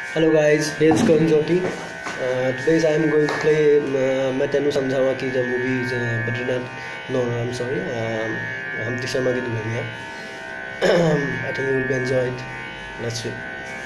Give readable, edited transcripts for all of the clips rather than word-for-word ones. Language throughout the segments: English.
Hello guys, here's Karan Jyoti. Today I am going to play मैं तेनू समझावा की the movie is Badrinath. No, I'm sorry. Hamti Sharma की Dulhania. I think you will be enjoyed. Let's see.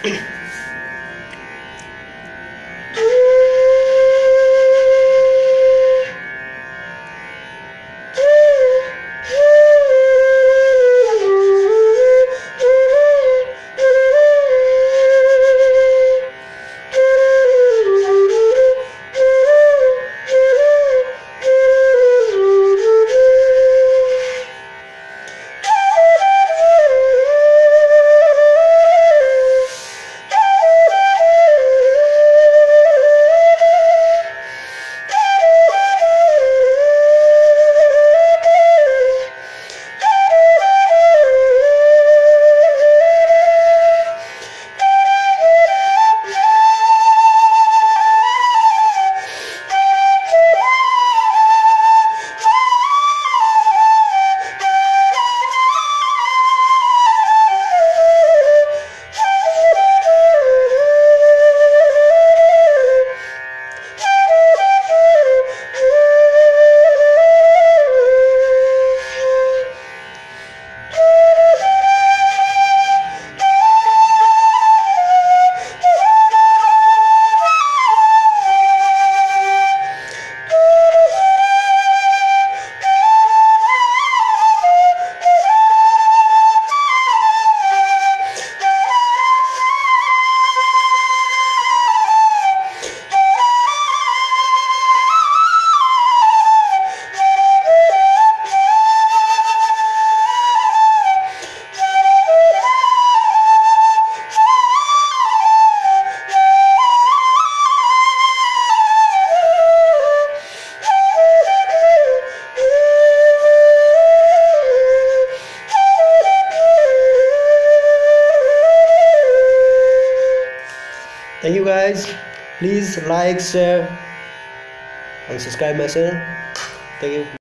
Thank you guys. Please like, share and subscribe my channel. Thank you.